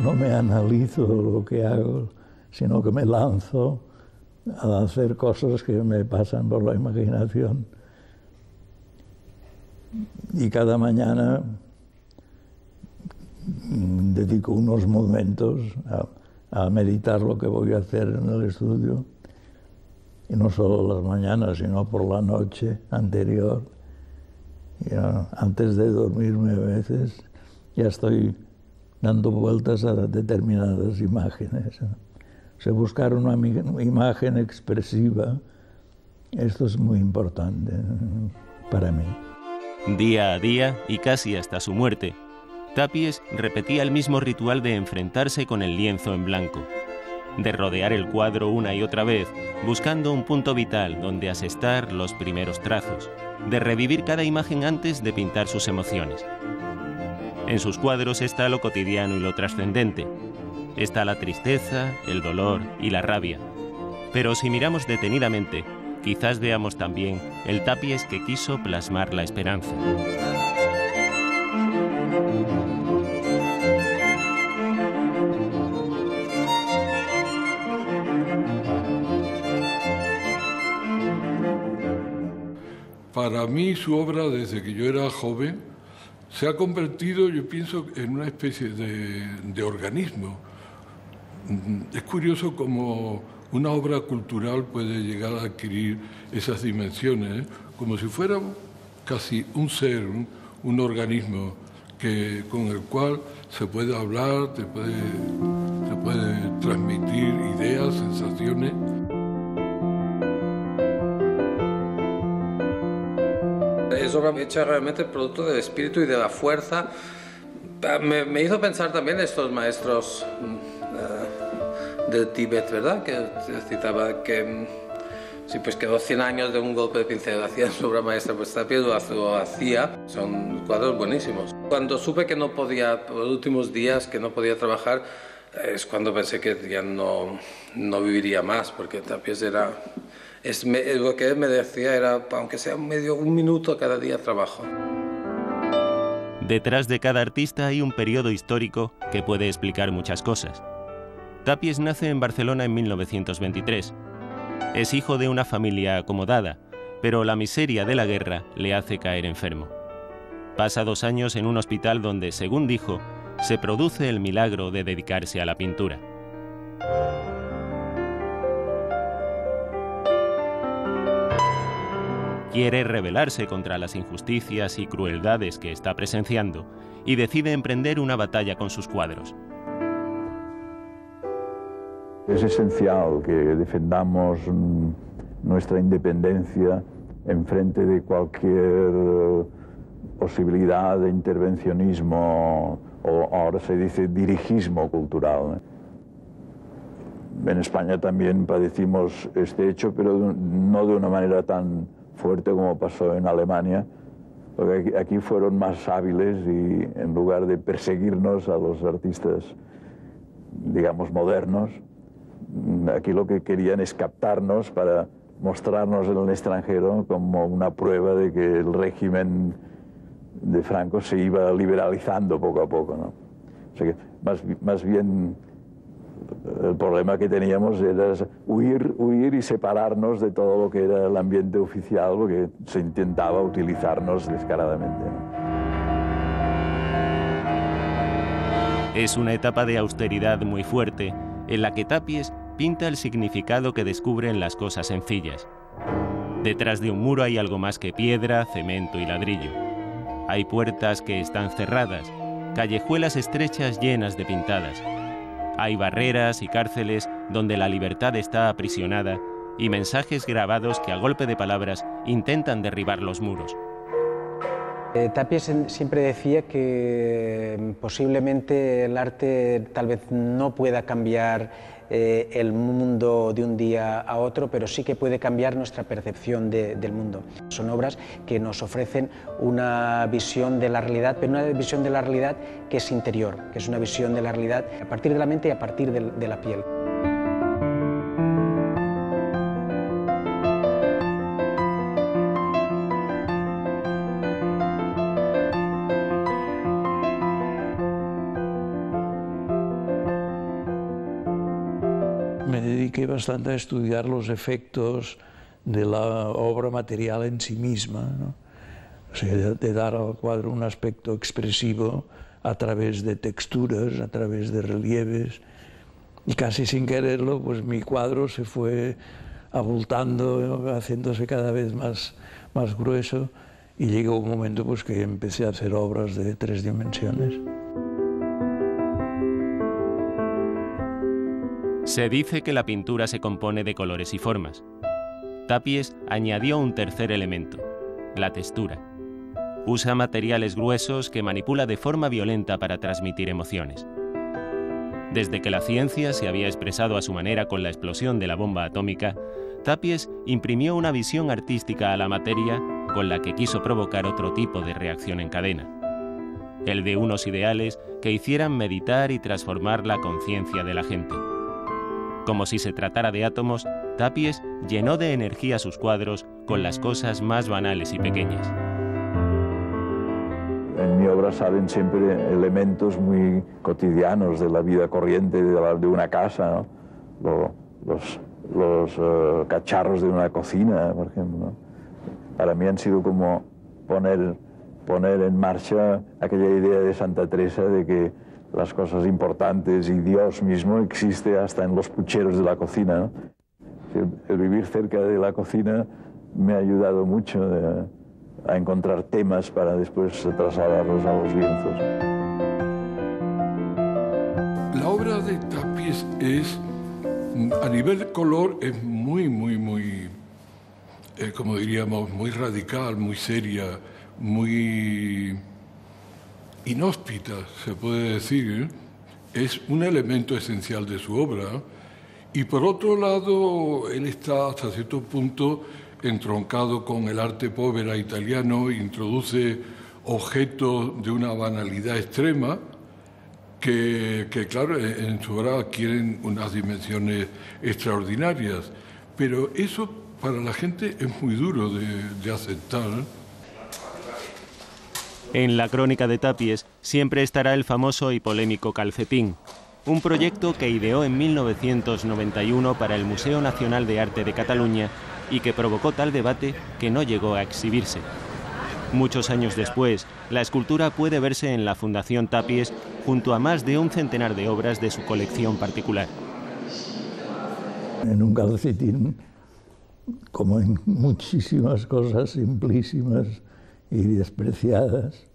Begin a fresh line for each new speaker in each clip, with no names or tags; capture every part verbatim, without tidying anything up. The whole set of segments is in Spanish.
no me analizo lo que hago, sino que me lanzo a hacer cosas que me pasan por la imaginación. Y cada mañana dedico unos momentos a, a meditar lo que voy a hacer en el estudio. Y no solo las mañanas, sino por la noche anterior. Ya, antes de dormirme a veces ya estoy dando vueltas a determinadas imágenes. O sea, buscar una imagen expresiva, esto es muy importante para mí.
Día a día y casi hasta su muerte, Tapies repetía el mismo ritual de enfrentarse con el lienzo en blanco, de rodear el cuadro una y otra vez, buscando un punto vital donde asestar los primeros trazos, de revivir cada imagen antes de pintar sus emociones. En sus cuadros está lo cotidiano y lo trascendente. Está la tristeza, el dolor y la rabia. Pero si miramos detenidamente, quizás veamos también el Tapies que quiso plasmar la esperanza.
Para mí su obra, desde que yo era joven, se ha convertido, yo pienso, en una especie de, de organismo. Es curioso cómo una obra cultural puede llegar a adquirir esas dimensiones, ¿eh? Como si fuera casi un ser, un, un organismo que, con el cual se puede hablar, te puede, te puede transmitir ideas, sensaciones.
Es obra hecha realmente producto del espíritu y de la fuerza. Me, me hizo pensar también estos maestros uh, del Tíbet, ¿verdad? Que citaba que sí, pues quedó cien años de un golpe de pincel, hacía su obra maestra, pues Tapies lo, lo hacía. Son cuadros buenísimos. Cuando supe que no podía, por los últimos días, que no podía trabajar, es cuando pensé que ya no, no viviría más, porque Tapies era... Es, me, lo que él me decía era, aunque sea medio un minuto cada día trabajo.
Detrás de cada artista hay un periodo histórico que puede explicar muchas cosas. Tapies nace en Barcelona en mil novecientos veintitrés. Es hijo de una familia acomodada, pero la miseria de la guerra le hace caer enfermo. Pasa dos años en un hospital donde, según dijo, se produce el milagro de dedicarse a la pintura. Quiere rebelarse contra las injusticias y crueldades que está presenciando y decide emprender una batalla con sus cuadros.
Es esencial que defendamos nuestra independencia en frente de cualquier posibilidad de intervencionismo, o ahora se dice dirigismo cultural. En España también padecimos este hecho, pero no de una manera tan fuerte como pasó en Alemania, porque aquí fueron más hábiles y en lugar de perseguirnos a los artistas, digamos, modernos, aquí lo que querían es captarnos para mostrarnos en el extranjero como una prueba de que el régimen de Franco se iba liberalizando poco a poco, ¿no? O sea que más, más bien el problema que teníamos era huir, huir y separarnos de todo lo que era el ambiente oficial, porque se intentaba utilizarnos descaradamente, ¿no?
Es una etapa de austeridad muy fuerte, en la que Tapies pinta el significado que descubre en las cosas sencillas. Detrás de un muro hay algo más que piedra, cemento y ladrillo. Hay puertas que están cerradas, callejuelas estrechas llenas de pintadas. Hay barreras y cárceles donde la libertad está aprisionada y mensajes grabados que a golpe de palabras intentan derribar los muros.
Eh, Tapies siempre decía que posiblemente el arte tal vez no pueda cambiar eh, el mundo de un día a otro, pero sí que puede cambiar nuestra percepción de, del mundo. Son obras que nos ofrecen una visión de la realidad, pero una visión de la realidad que es interior, que es una visión de la realidad a partir de la mente y a partir de, de la piel.
dediqué bastante a estudiar los efectos de la obra material en sí misma, ¿no? O sea, de, de dar al cuadro un aspecto expresivo a través de texturas, a través de relieves, y casi sin quererlo, pues mi cuadro se fue abultando, haciéndose cada vez más, más grueso, y llegó un momento pues, que empecé a hacer obras de tres dimensiones.
Se dice que la pintura se compone de colores y formas. Tapies añadió un tercer elemento, la textura. Usa materiales gruesos que manipula de forma violenta para transmitir emociones. Desde que la ciencia se había expresado a su manera con la explosión de la bomba atómica, Tapies imprimió una visión artística a la materia con la que quiso provocar otro tipo de reacción en cadena, el de unos ideales que hicieran meditar y transformar la conciencia de la gente. Como si se tratara de átomos, Tapies llenó de energía sus cuadros con las cosas más banales y pequeñas.
En mi obra salen siempre elementos muy cotidianos de la vida corriente de, la, de una casa, ¿no? Los, los uh, cacharros de una cocina, por ejemplo, ¿no? Para mí han sido como poner, poner en marcha aquella idea de Santa Teresa de que las cosas importantes y Dios mismo existe hasta en los pucheros de la cocina, ¿no? El, el vivir cerca de la cocina me ha ayudado mucho de, a encontrar temas para después trasladarlos a los lienzos.
La obra de Tapies es, a nivel de color, es muy, muy, muy, eh, como diríamos, muy radical, muy seria, muy inhóspita, se puede decir. Es un elemento esencial de su obra. Y por otro lado, él está hasta cierto punto entroncado con el arte povera italiano, introduce objetos de una banalidad extrema que, que claro, en su obra adquieren unas dimensiones extraordinarias. Pero eso para la gente es muy duro de, de aceptar.
En la crónica de Tapies siempre estará el famoso y polémico calcetín, un proyecto que ideó en mil novecientos noventa y uno para el Museo Nacional de Arte de Cataluña y que provocó tal debate que no llegó a exhibirse. Muchos años después, la escultura puede verse en la Fundación Tapies junto a más de un centenar de obras de su colección particular.
En un calcetín, como en muchísimas cosas simplísimas y despreciadas,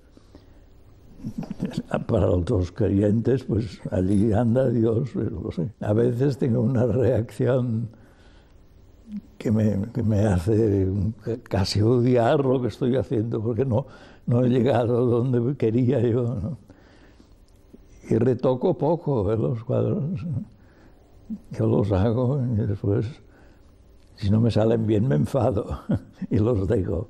para los creyentes, pues allí anda Dios, no sé. A veces tengo una reacción que me, que me hace casi odiar lo que estoy haciendo, porque no, no he llegado donde quería yo, ¿no? Y retoco poco ¿eh? Los cuadros. Yo los hago y después, si no me salen bien, me enfado y los dejo.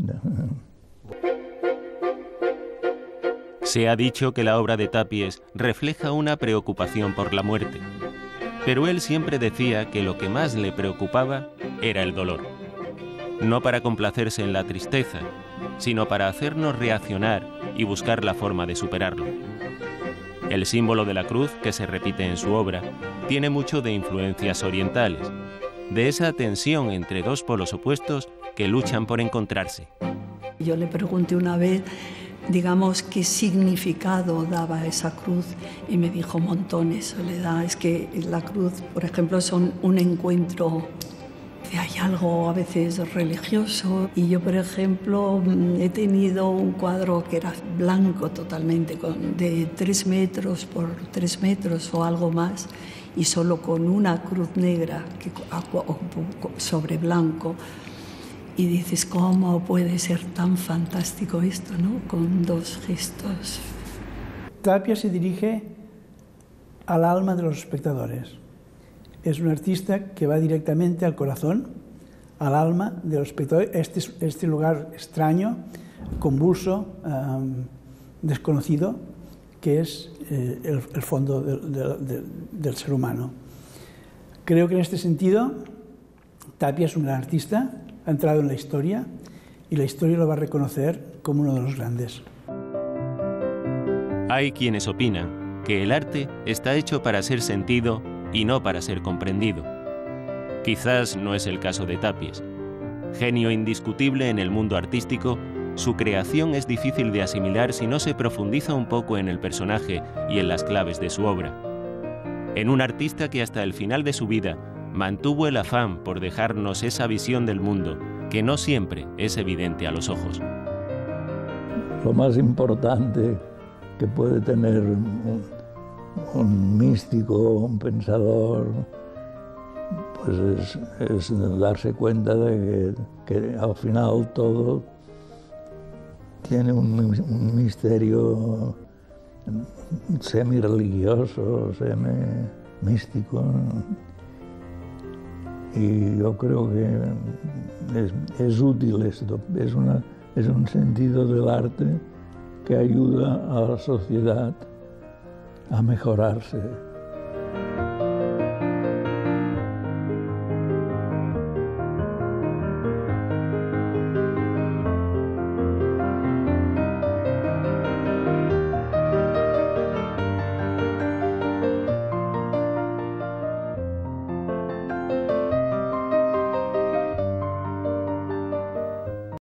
Se ha dicho que la obra de Tapies refleja una preocupación por la muerte, pero él siempre decía que lo que más le preocupaba era el dolor. No para complacerse en la tristeza, sino para hacernos reaccionar y buscar la forma de superarlo. El símbolo de la cruz, que se repite en su obra, tiene mucho de influencias orientales, de esa tensión entre dos polos opuestos que luchan por encontrarse.
Yo le pregunté una vez, digamos, qué significado daba esa cruz y me dijo montones, Soledad. Es que la cruz, por ejemplo, son un encuentro, hay algo a veces religioso. Y yo, por ejemplo, he tenido un cuadro que era blanco totalmente, de tres metros por tres metros o algo más, y solo con una cruz negra que, sobre blanco. Y dices, ¿cómo puede ser tan fantástico esto, ¿no? Con dos gestos.
Tapies se dirige al alma de los espectadores. Es un artista que va directamente al corazón, al alma de los espectadores. Este, este lugar extraño, convulso, um, desconocido, que es eh, el, el fondo de, de, de, del ser humano. Creo que en este sentido, Tapies es un gran artista, ha entrado en la historia y la historia lo va a reconocer como uno de los grandes.
Hay quienes opinan que el arte está hecho para ser sentido y no para ser comprendido. Quizás no es el caso de Tapies. Genio indiscutible en el mundo artístico, su creación es difícil de asimilar si no se profundiza un poco en el personaje y en las claves de su obra. En un artista que hasta el final de su vida mantuvo el afán por dejarnos esa visión del mundo que no siempre es evidente a los ojos.
Lo más importante que puede tener un, un místico, un pensador, pues es, es darse cuenta de que, que al final todo tiene un, un misterio semi-religioso, semi-místico. Y yo creo que es, es útil esto, es, una, es un sentido del arte que ayuda a la sociedad a mejorarse.